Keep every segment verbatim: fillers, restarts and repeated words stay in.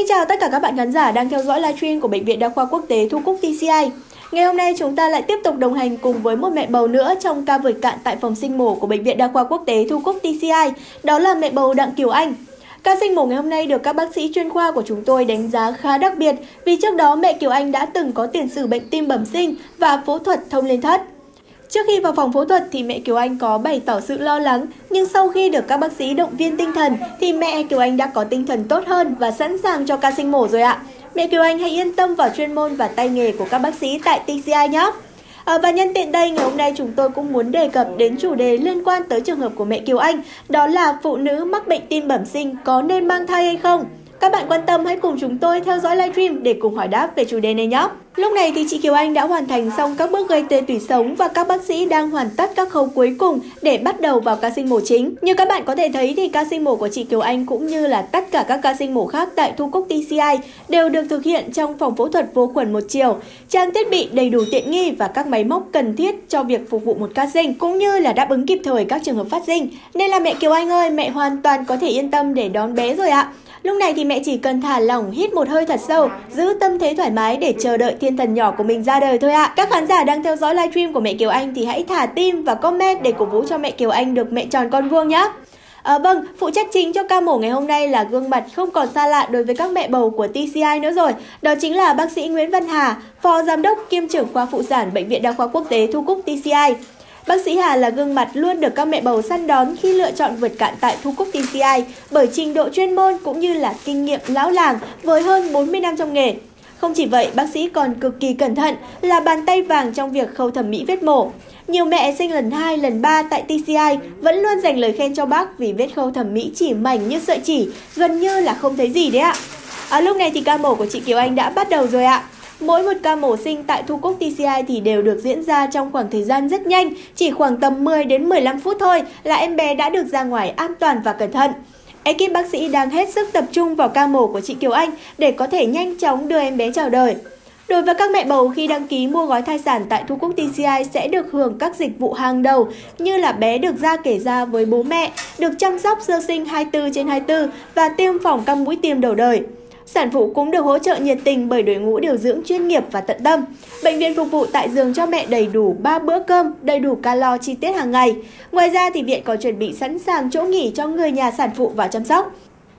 Xin chào tất cả các bạn khán giả đang theo dõi livestream của Bệnh viện Đa khoa Quốc tế Thu Cúc tê xê i. Ngày hôm nay chúng ta lại tiếp tục đồng hành cùng với một mẹ bầu nữa trong ca vượt cạn tại phòng sinh mổ của Bệnh viện Đa khoa Quốc tế Thu Cúc tê xê i. Đó là mẹ bầu Đặng Kiều Anh. Ca sinh mổ ngày hôm nay được các bác sĩ chuyên khoa của chúng tôi đánh giá khá đặc biệt vì trước đó mẹ Kiều Anh đã từng có tiền sử bệnh tim bẩm sinh và phẫu thuật thông lên thất. Trước khi vào phòng phẫu thuật thì mẹ Kiều Anh có bày tỏ sự lo lắng, nhưng sau khi được các bác sĩ động viên tinh thần thì mẹ Kiều Anh đã có tinh thần tốt hơn và sẵn sàng cho ca sinh mổ rồi ạ. Mẹ Kiều Anh hãy yên tâm vào chuyên môn và tay nghề của các bác sĩ tại tê xê i nhé. À, và nhân tiện đây, ngày hôm nay chúng tôi cũng muốn đề cập đến chủ đề liên quan tới trường hợp của mẹ Kiều Anh, đó là phụ nữ mắc bệnh tim bẩm sinh có nên mang thai hay không? Các bạn quan tâm hãy cùng chúng tôi theo dõi livestream để cùng hỏi đáp về chủ đề này nhé. Lúc này thì chị Kiều Anh đã hoàn thành xong các bước gây tê tủy sống và các bác sĩ đang hoàn tất các khâu cuối cùng để bắt đầu vào ca sinh mổ chính. Như các bạn có thể thấy thì ca sinh mổ của chị Kiều Anh cũng như là tất cả các ca sinh mổ khác tại Thu Cúc tê xê i đều được thực hiện trong phòng phẫu thuật vô khuẩn một chiều, trang thiết bị đầy đủ tiện nghi và các máy móc cần thiết cho việc phục vụ một ca sinh cũng như là đáp ứng kịp thời các trường hợp phát sinh. Nên là mẹ Kiều Anh ơi, mẹ hoàn toàn có thể yên tâm để đón bé rồi ạ. Lúc này thì mẹ chỉ cần thả lỏng, hít một hơi thật sâu, giữ tâm thế thoải mái để chờ đợi thiên thần nhỏ của mình ra đời thôi ạ. Các khán giả đang theo dõi livestream của mẹ Kiều Anh thì hãy thả tim và comment để cổ vũ cho mẹ Kiều Anh được mẹ tròn con vuông nhé. À, vâng, phụ trách chính cho ca mổ ngày hôm nay là gương mặt không còn xa lạ đối với các mẹ bầu của tê xê i nữa rồi. Đó chính là bác sĩ Nguyễn Văn Hà, Phó Giám đốc kiêm trưởng khoa phụ sản Bệnh viện Đa khoa Quốc tế Thu Cúc tê xê i. Bác sĩ Hà là gương mặt luôn được các mẹ bầu săn đón khi lựa chọn vượt cạn tại Thu Cúc tê xê i bởi trình độ chuyên môn cũng như là kinh nghiệm lão làng với hơn bốn mươi năm trong nghề. Không chỉ vậy, bác sĩ còn cực kỳ cẩn thận, là bàn tay vàng trong việc khâu thẩm mỹ vết mổ. Nhiều mẹ sinh lần hai, lần ba tại tê xê i vẫn luôn dành lời khen cho bác vì vết khâu thẩm mỹ chỉ mảnh như sợi chỉ, gần như là không thấy gì đấy ạ. À, lúc này thì ca mổ của chị Kiều Anh đã bắt đầu rồi ạ. Mỗi một ca mổ sinh tại Thu Cúc tê xê i thì đều được diễn ra trong khoảng thời gian rất nhanh, chỉ khoảng tầm mười đến mười lăm phút thôi là em bé đã được ra ngoài an toàn và cẩn thận. Ekip bác sĩ đang hết sức tập trung vào ca mổ của chị Kiều Anh để có thể nhanh chóng đưa em bé chào đời. Đối với các mẹ bầu khi đăng ký mua gói thai sản tại Thu Cúc tê xê i sẽ được hưởng các dịch vụ hàng đầu như là bé được ra kể ra với bố mẹ, được chăm sóc sơ sinh hai mươi tư trên hai mươi tư và tiêm phòng các mũi tiêm đầu đời. Sản phụ cũng được hỗ trợ nhiệt tình bởi đội ngũ điều dưỡng chuyên nghiệp và tận tâm. Bệnh viện phục vụ tại giường cho mẹ đầy đủ ba bữa cơm, đầy đủ calo chi tiết hàng ngày. Ngoài ra thì viện còn chuẩn bị sẵn sàng chỗ nghỉ cho người nhà sản phụ vào chăm sóc.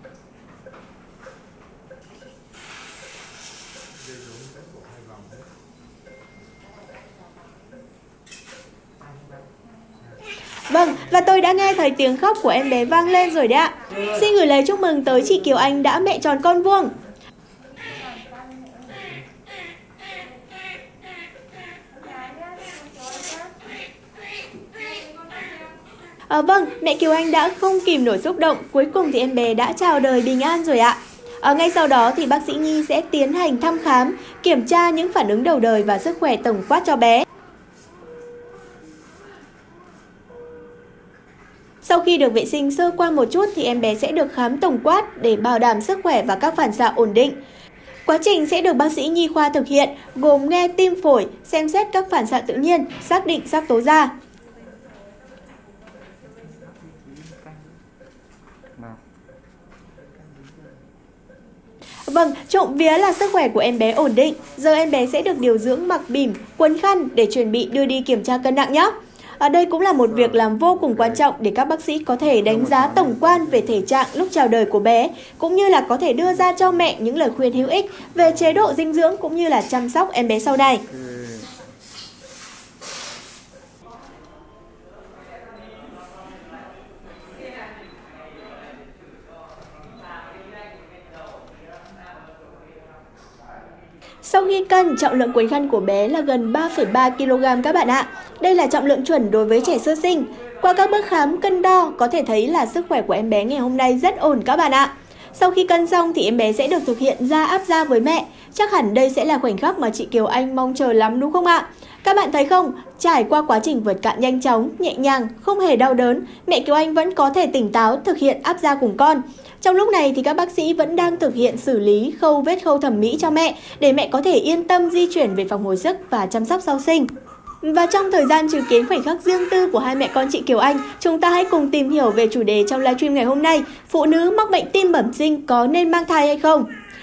Vâng, và tôi đã nghe thấy tiếng khóc của em bé vang lên rồi đấy ạ. Xin gửi lời chúc mừng tới chị Kiều Anh đã mẹ tròn con vuông. À, vâng, mẹ Kiều Anh đã không kìm nổi xúc động, cuối cùng thì em bé đã chào đời bình an rồi ạ. À, ngay sau đó thì bác sĩ Nhi sẽ tiến hành thăm khám, kiểm tra những phản ứng đầu đời và sức khỏe tổng quát cho bé. Sau khi được vệ sinh sơ qua một chút thì em bé sẽ được khám tổng quát để bảo đảm sức khỏe và các phản xạ ổn định. Quá trình sẽ được bác sĩ nhi khoa thực hiện gồm nghe tim phổi, xem xét các phản xạ tự nhiên, xác định sắc tố da. Vâng, trộm vía là sức khỏe của em bé ổn định. Giờ em bé sẽ được điều dưỡng mặc bỉm, quấn khăn để chuẩn bị đưa đi kiểm tra cân nặng nhé. Ở đây cũng là một việc làm vô cùng quan trọng để các bác sĩ có thể đánh giá tổng quan về thể trạng lúc chào đời của bé, cũng như là có thể đưa ra cho mẹ những lời khuyên hữu ích về chế độ dinh dưỡng cũng như là chăm sóc em bé sau này. Sau khi cân, trọng lượng quấn khăn của bé là gần ba phẩy ba ki lô gam các bạn ạ. Đây là trọng lượng chuẩn đối với trẻ sơ sinh. Qua các bước khám cân đo, có thể thấy là sức khỏe của em bé ngày hôm nay rất ổn các bạn ạ. Sau khi cân xong thì em bé sẽ được thực hiện ra áp da với mẹ. Chắc hẳn đây sẽ là khoảnh khắc mà chị Kiều Anh mong chờ lắm đúng không ạ? Các bạn thấy không, trải qua quá trình vượt cạn nhanh chóng, nhẹ nhàng, không hề đau đớn, mẹ Kiều Anh vẫn có thể tỉnh táo thực hiện áp da cùng con. Trong lúc này thì các bác sĩ vẫn đang thực hiện xử lý khâu vết khâu thẩm mỹ cho mẹ để mẹ có thể yên tâm di chuyển về phòng hồi sức và chăm sóc sau sinh. Và trong thời gian chứng kiến khoảnh khắc riêng tư của hai mẹ con chị Kiều Anh, chúng ta hãy cùng tìm hiểu về chủ đề trong livestream ngày hôm nay: phụ nữ mắc bệnh tim bẩm sinh có nên mang thai hay không?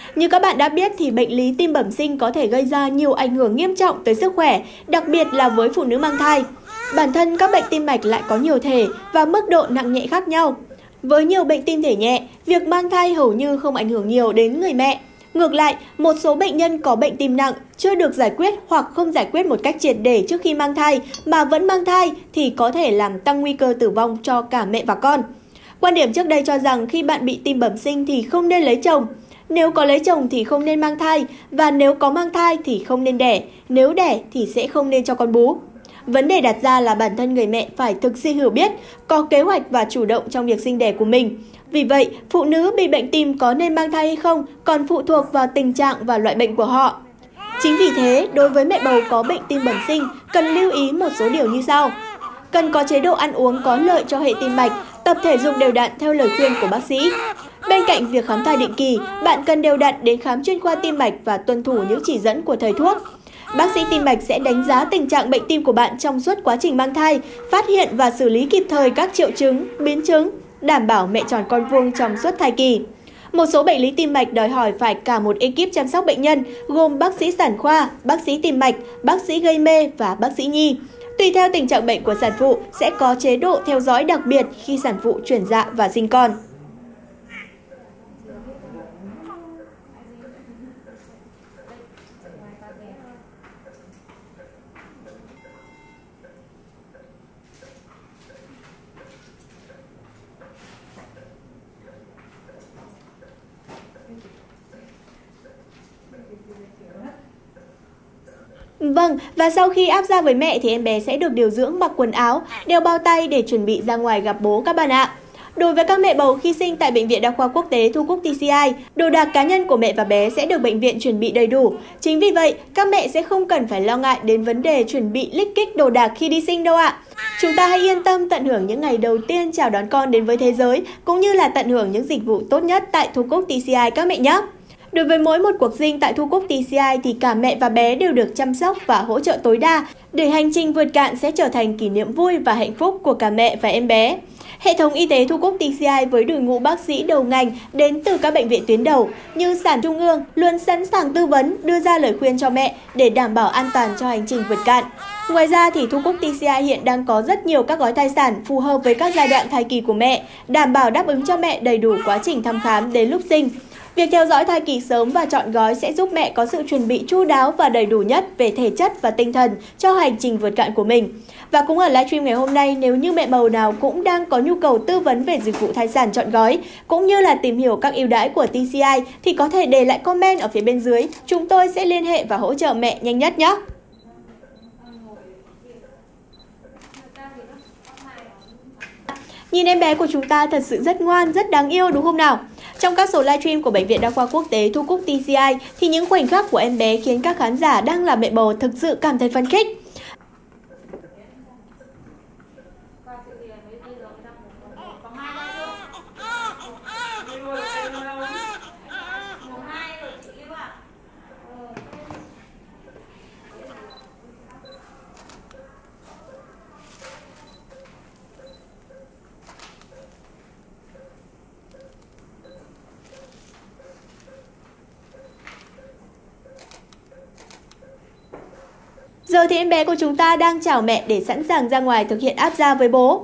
Như các bạn đã biết thì bệnh lý tim bẩm sinh có thể gây ra nhiều ảnh hưởng nghiêm trọng tới sức khỏe, đặc biệt là với phụ nữ mang thai. Bản thân các bệnh tim mạch lại có nhiều thể và mức độ nặng nhẹ khác nhau. Với nhiều bệnh tim thể nhẹ, việc mang thai hầu như không ảnh hưởng nhiều đến người mẹ. Ngược lại, một số bệnh nhân có bệnh tim nặng chưa được giải quyết hoặc không giải quyết một cách triệt để trước khi mang thai mà vẫn mang thai thì có thể làm tăng nguy cơ tử vong cho cả mẹ và con. Quan điểm trước đây cho rằng khi bạn bị tim bẩm sinh thì không nên lấy chồng. Nếu có lấy chồng thì không nên mang thai, và nếu có mang thai thì không nên đẻ, nếu đẻ thì sẽ không nên cho con bú. Vấn đề đặt ra là bản thân người mẹ phải thực sự hiểu biết, có kế hoạch và chủ động trong việc sinh đẻ của mình. Vì vậy, phụ nữ bị bệnh tim có nên mang thai hay không còn phụ thuộc vào tình trạng và loại bệnh của họ. Chính vì thế, đối với mẹ bầu có bệnh tim bẩm sinh, cần lưu ý một số điều như sau. Cần có chế độ ăn uống có lợi cho hệ tim mạch, tập thể dục đều đặn theo lời khuyên của bác sĩ. Bên cạnh việc khám thai định kỳ, bạn cần đều đặn đến khám chuyên khoa tim mạch và tuân thủ những chỉ dẫn của thầy thuốc. Bác sĩ tim mạch sẽ đánh giá tình trạng bệnh tim của bạn trong suốt quá trình mang thai, phát hiện và xử lý kịp thời các triệu chứng, biến chứng, đảm bảo mẹ tròn con vuông trong suốt thai kỳ. Một số bệnh lý tim mạch đòi hỏi phải cả một ekip chăm sóc bệnh nhân, gồm bác sĩ sản khoa, bác sĩ tim mạch, bác sĩ gây mê và bác sĩ nhi. Tùy theo tình trạng bệnh của sản phụ, sẽ có chế độ theo dõi đặc biệt khi sản phụ chuyển dạ và sinh con. Vâng, và sau khi áp ra với mẹ thì em bé sẽ được điều dưỡng mặc quần áo, đeo bao tay để chuẩn bị ra ngoài gặp bố các bạn ạ. Đối với các mẹ bầu khi sinh tại Bệnh viện Đa khoa Quốc tế Thu Cúc tê xê i, đồ đạc cá nhân của mẹ và bé sẽ được bệnh viện chuẩn bị đầy đủ. Chính vì vậy, các mẹ sẽ không cần phải lo ngại đến vấn đề chuẩn bị lích kích đồ đạc khi đi sinh đâu ạ. Chúng ta hãy yên tâm tận hưởng những ngày đầu tiên chào đón con đến với thế giới, cũng như là tận hưởng những dịch vụ tốt nhất tại Thu Cúc tê xê i các mẹ nhé. Đối với mỗi một cuộc sinh tại Thu Cúc tê xê i thì cả mẹ và bé đều được chăm sóc và hỗ trợ tối đa để hành trình vượt cạn sẽ trở thành kỷ niệm vui và hạnh phúc của cả mẹ và em bé. Hệ thống y tế Thu Cúc tê xê i với đội ngũ bác sĩ đầu ngành đến từ các bệnh viện tuyến đầu như Sản Trung ương luôn sẵn sàng tư vấn, đưa ra lời khuyên cho mẹ để đảm bảo an toàn cho hành trình vượt cạn. Ngoài ra thì Thu Cúc tê xê i hiện đang có rất nhiều các gói thai sản phù hợp với các giai đoạn thai kỳ của mẹ, đảm bảo đáp ứng cho mẹ đầy đủ quá trình thăm khám đến lúc sinh. Việc theo dõi thai kỳ sớm và chọn gói sẽ giúp mẹ có sự chuẩn bị chu đáo và đầy đủ nhất về thể chất và tinh thần cho hành trình vượt cạn của mình. Và cũng ở livestream ngày hôm nay, nếu như mẹ bầu nào cũng đang có nhu cầu tư vấn về dịch vụ thai sản chọn gói, cũng như là tìm hiểu các ưu đãi của tê xê i thì có thể để lại comment ở phía bên dưới. Chúng tôi sẽ liên hệ và hỗ trợ mẹ nhanh nhất nhé! Nhìn em bé của chúng ta thật sự rất ngoan, rất đáng yêu đúng không nào? Trong các số livestream của Bệnh viện Đa khoa Quốc tế Thu Cúc tê xê i thì những khoảnh khắc của em bé khiến các khán giả đang là mẹ bầu thực sự cảm thấy phấn khích. Giờ thì em bé của chúng ta đang chào mẹ để sẵn sàng ra ngoài thực hiện áp gia với bố.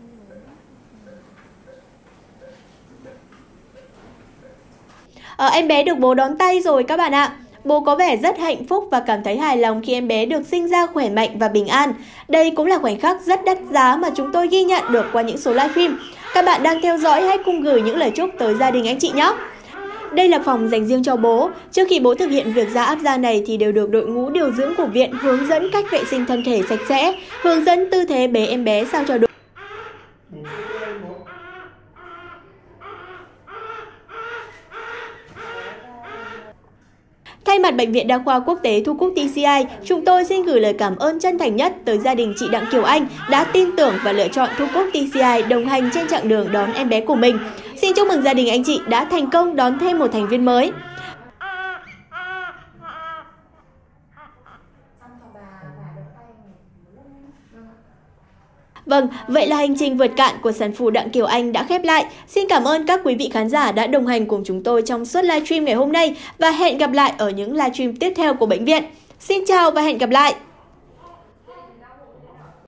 À, em bé được bố đón tay rồi các bạn ạ. Bố có vẻ rất hạnh phúc và cảm thấy hài lòng khi em bé được sinh ra khỏe mạnh và bình an. Đây cũng là khoảnh khắc rất đắt giá mà chúng tôi ghi nhận được qua những số livestream. Các bạn đang theo dõi hãy cùng gửi những lời chúc tới gia đình anh chị nhé. Đây là phòng dành riêng cho bố. Trước khi bố thực hiện việc ra áp gia này thì đều được đội ngũ điều dưỡng của viện hướng dẫn cách vệ sinh thân thể sạch sẽ, hướng dẫn tư thế bế em bé sao cho đúng. Thay mặt Bệnh viện Đa khoa Quốc tế Thu Cúc tê xê i, chúng tôi xin gửi lời cảm ơn chân thành nhất tới gia đình chị Đặng Kiều Anh đã tin tưởng và lựa chọn Thu Cúc tê xê i đồng hành trên chặng đường đón em bé của mình. Xin chúc mừng gia đình anh chị đã thành công đón thêm một thành viên mới. Vâng, vậy là hành trình vượt cạn của sản phụ Đặng Kiều Anh đã khép lại. Xin cảm ơn các quý vị khán giả đã đồng hành cùng chúng tôi trong suốt livestream ngày hôm nay và hẹn gặp lại ở những livestream tiếp theo của bệnh viện. Xin chào và hẹn gặp lại!